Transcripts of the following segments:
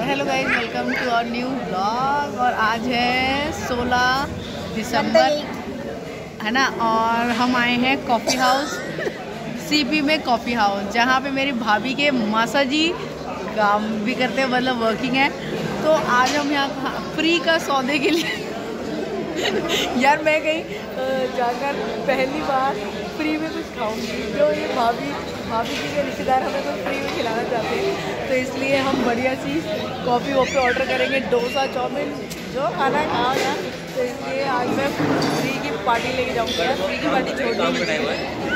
Hello guys, welcome to our new blog. और आज है 16 दिसंबर है ना, और हम आए हैं कॉफ़ी हाउस सीपी में, कॉफ़ी हाउस जहाँ पे मेरी भाभी के मासा जी काम भी करते हैं, मतलब वर्किंग है। तो आज हम यहाँ फ्री का सौदे के लिए यार मैं कहीं जाकर पहली बार फ्री में कुछ खाऊंगी, जो ये भाभी जी के रिश्तेदार हमें कुछ फ्री में खिलाना चाहते हैं। तो इसलिए हम बढ़िया सी कॉफ़ी वॉफ़ी ऑर्डर करेंगे, डोसा चाउमीन जो खाना खाओ ना। तो इसलिए आज मैं फ्री की पार्टी लेके जाऊँगी। यार फ्री की पार्टी छोड़ दी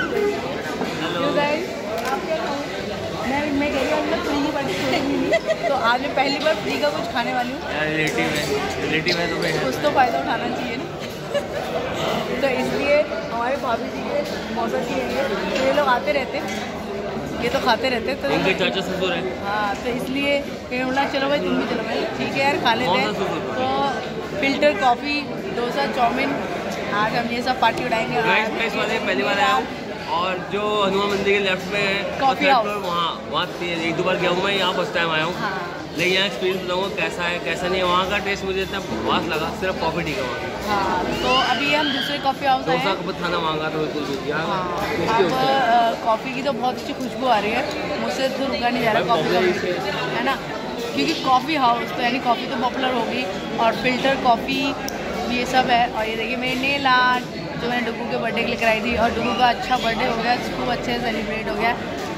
आप क्या खाऊँ, मैं कह रही हूँ मैं फ्री की पार्टी छोड़ूंगी नहीं। तो आज मैं पहली बार फ्री का कुछ खाने वाली हूँ। रिलेटिव है तो कुछ तो फ़ायदा उठाना चाहिए ना। तो इसलिए हमारे भाभी जी के मौसा जी हैं, तो ये लोग आते रहते, ये तो खाते रहते। तो इनके चाचा ससुर है। हाँ, तो इसलिए बोला चलो भाई तुम भी चलो भाई, ठीक है यार खा लेते हैं। तो फिल्टर कॉफ़ी, डोसा, चाउमीन, आज हम ये सब पार्टी उड़ाएंगे। पहली बार आया हूँ, और जो हनुमान मंदिर के लेफ्ट में कॉफ़ी हाउस, वहाँ एक दो बार गया हूँ मैं, यहाँ फर्स्ट टाइम आया हूँ। हाँ। लेकिन यहाँ एक्सपीरियंस बताऊँगा कैसा है कैसा नहीं है। वहाँ का टेस्ट मुझे इतना वास लगा, सिर्फ कॉफ़ी ठीक है वहाँ। हाँ, तो अभी हम दूसरे कॉफ़ी हाउस आए हैं। डोसा का खाना मांगा तो बिल्कुल भी यार। हाँ, अब कॉफ़ी की तो बहुत अच्छी खुशबू आ रही है, मुझसे तो रुका नहीं जा रहा कॉफ़ी का, है ना। क्योंकि कॉफ़ी हाउस तो यानी कॉफ़ी तो पॉपुलर होगी, और फिल्टर कॉफ़ी ये सब है। और ये देखिए मेरी नेल आर्ट जो मैंने डुगू के बर्थडे के लिए कराई थी, और डुगू का अच्छा बर्थडे हो गया, खूब अच्छे से सेलिब्रेट हो गया।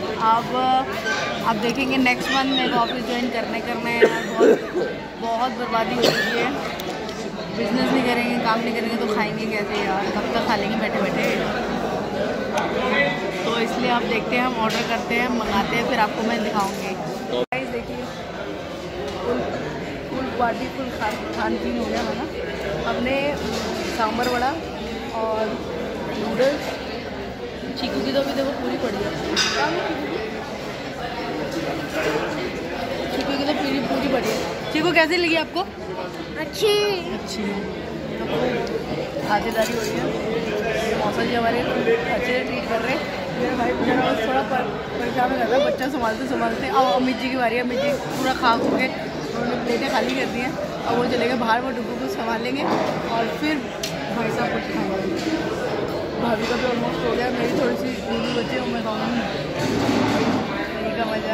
अब देखेंगे नेक्स्ट मंथ मेरे को ऑफिस ज्वाइन करना है यार। बहुत बर्बादी हो रही है, बिजनेस नहीं करेंगे, काम नहीं करेंगे तो खाएंगे कैसे यार, कब तक खा लेंगे बैठे बैठे। तो इसलिए आप देखते हैं, हम ऑर्डर करते हैं, मंगाते हैं, फिर आपको मैं दिखाऊंगी। गाइस देखिए फुल पार्टी, फुल खान पीन हो गया है ना। हमने सांभर वड़ा और नूडल्स, चीकू की तो अभी देखो पूरी पड़ी है, चीकू की तो पूरी पड़ी है। चीकू कैसी लगी आपको? अच्छी है। तो खातिरदारी हो रही है, मौसा जी हमारे अच्छे से ट्रीट कर रहे हैं। मेरे भाई बेचारा थोड़ा परेशान हो जाता है, बच्चा संभालते। अब अमित जी की बारी है, अमित जी पूरा खा के उन्होंने प्लेटें खाली कर दी हैं। अब वो चले गए बाहर, वो डुगू को संभाल लेंगे और फिर भाई साहब कुछ खाएंगे। भाभी का भी ऑलमोस्ट हो गया, मेरी थोड़ी सी दूरी बची है, मैं खाऊंगी का मज़ा।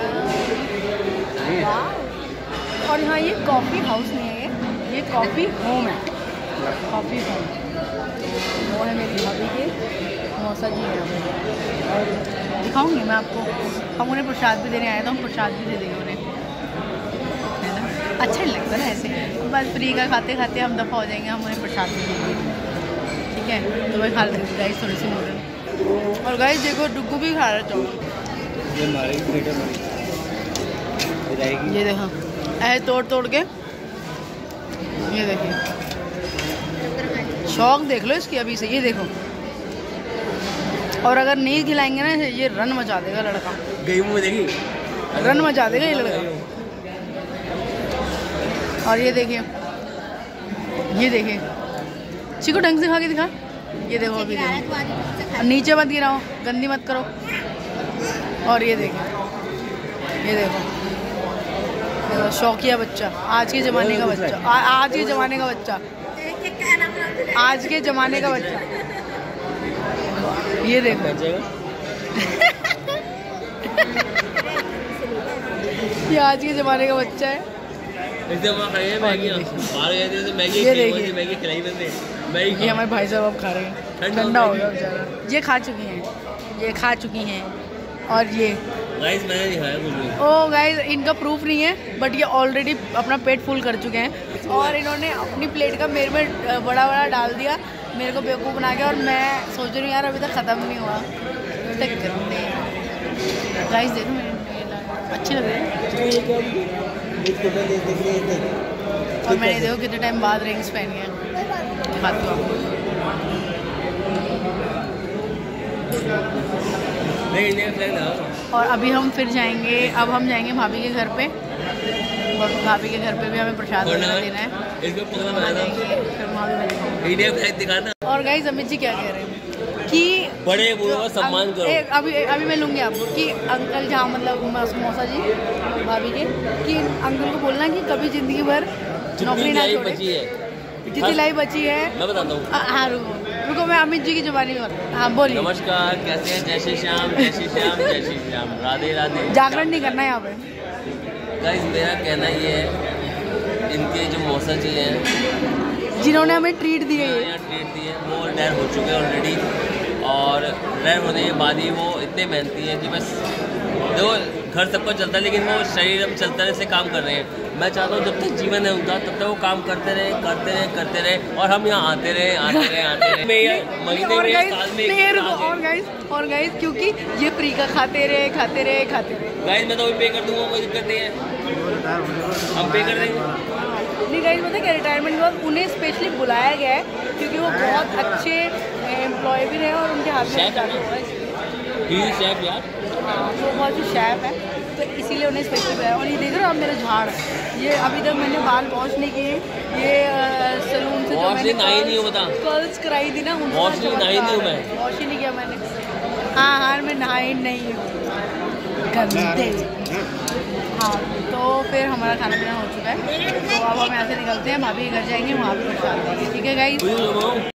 और यहाँ ये कॉफ़ी हाउस नहीं है, ये कॉफ़ी होम है, कॉफ़ी होम। वो है मेरी भाभी के मौसा जी हैं, और दिखाऊंगी मैं आपको। हम उन्हें प्रसाद भी देने आए, तो हम प्रसाद भी दे देंगे उन्हें, है ना। अच्छा नहीं लगता ना ऐसे, बस फ्री का खाते खाते हम दफ़ा हो जाएंगे, हम उन्हें प्रसाद भी देंगे, ठीक है। तो मैं खा लेती गाइस थोड़ी सी नूडल। और गाइस देखो डुगू भी खा रहा था, ये देखो ऐसे तोड़ के, ये देखिए शौक देख लो इसकी अभी से, ये देखो। और अगर नहीं खिलाएंगे ना, ये रन मचा देगा लड़का, रन मचा देगा ये लड़का। और ये देखिए चिकू ढंग से खा के दिखा, ये देखो अभी देखो, नीचे मत गिराओ, गंदी मत करो। और ये देखो शौकिया बच्चा, आज के ज़माने का बच्चा, आज के ज़माने का बच्चा, आज के ज़माने का बच्चा, ये देखो ये आज के ज़माने का बच्चा है। ये हमारे भाई साहब अब खा रहे हैं, ठंडा हो गया बेचारा। ये खा चुकी हैं, और ये गाइस मैंने नहीं खाया कुछ भी। ओ गाइस इनका प्रूफ नहीं है, बट ये ऑलरेडी अपना पेट फुल कर चुके हैं, और इन्होंने अपनी प्लेट का मेरे में बड़ा डाल दिया, मेरे को बेवकूफ़ बना के। और मैं सोच रही हूँ यार अभी तक ख़त्म नहीं हुआ, अभी तक करते हैं। गाइस देखो मेरे अच्छे लग रहे हैं, और मैंने देखो कितने टाइम बाद रिंग्स पहनी है, दिखाती हूँ आपको। और अभी हम फिर जाएंगे, अब हम जाएंगे भाभी के घर पे, और भाभी के घर पे भी हमें प्रसाद वगैरह देना है। और गाइस अमित जी क्या कह रहे हैं कि बड़े बुजुर्ग सम्मान करो। अभी मैं लूँगी आपको कि अंकल जहाँ मतलब मौसा जी भाभी के कि अंकल को बोलना कि कभी जिंदगी भर नौकरी ना छोड़े। जितनी लाइफ बची है मैं बताता हूँ। हाँ रुको मैं अमित जी की जुबानी पर। हाँ बोलिए। नमस्कार, कैसे हैं? जय श्री श्याम, जय श्री श्याम, जय श्री श्याम, राधे राधे। जागरण नहीं करना यहाँ पे। गाइस मेरा कहना ये है, इनके जो मौसा जी हैं जिन्होंने हमें ट्रीट दी है, ट्रीट दी है, वो रिटायर हो चुके हैं ऑलरेडी। और रिटायर होने के बाद ही वो इतने मेहनती हैं कि बस देखो घर सबको चलता है, लेकिन वो शरीर अब चलता रहे से काम कर रहे हैं। मैं चाहता हूँ जब तक जीवन है उनका तब तक वो काम करते रहे और हम यहाँ आते रहे महीने में, साल में। और गाइस क्योंकि ये फ्री का खाते रहे। गाइस मैं तो अभी पे कर दूंगा, कोई दिक्कत नहीं है, हम पे कर देंगे। नहीं गाइस पता क्या, रिटायरमेंट के बाद उन्हें स्पेशली बुलाया गया है क्योंकि वो बहुत अच्छे एम्प्लॉय भी रहे और उनके हाथ में शेफ यार, हाँ वो बहुत ही शेफ है, तो इसीलिए उन्हें स्पेशली बुलाया। और ये देख रहे हो आप मेरा झाड़, ये अभी तक मैंने बाल वॉश नहीं किए, ये सलून से जो मैंने कर्ल्स कराई थी ना, वॉश ही नहीं किया मैंने। हाँ मैं नहाई नहीं हूँ, गंदे। हाँ तो फिर हमारा खाना पीना हो चुका है, तो अब हम यहाँ से निकलते हैं, भाभी के घर जाएंगे, वहाँ पे प्रसाद देंगे। ठीक है गाइस।